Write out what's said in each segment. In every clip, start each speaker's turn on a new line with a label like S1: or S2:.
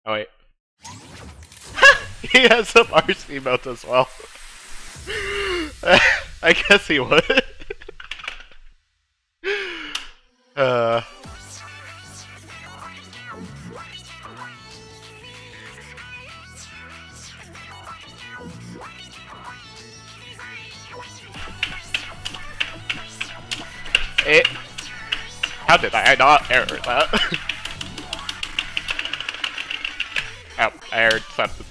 S1: Oh wait. He has some Mars emote as well. I guess he would. uh... How did I not error that? Oh, I errored something.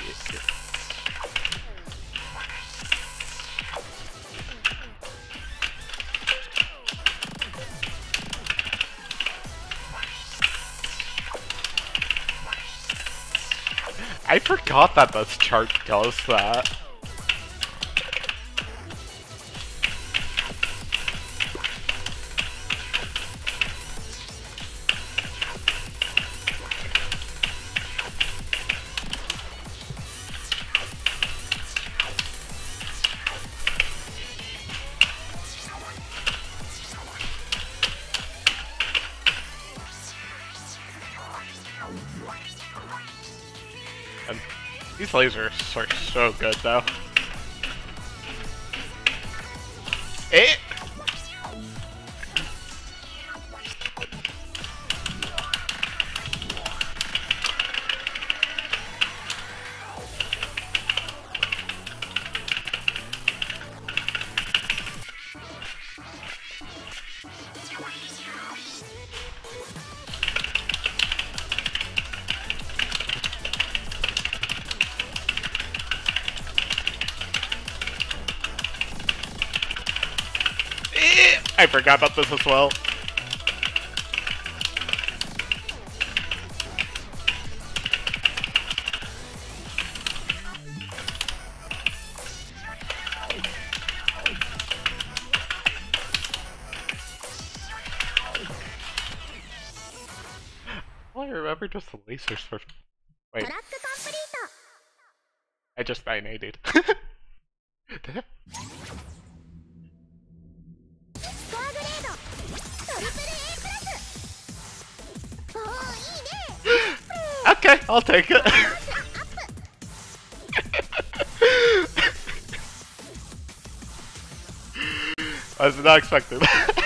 S1: I forgot that this chart does that. And these lasers are so good though. I forgot about this as well. All I remember just the lasers for. Wait. I just 980'd. Okay, I'll take it. I was not expecting that.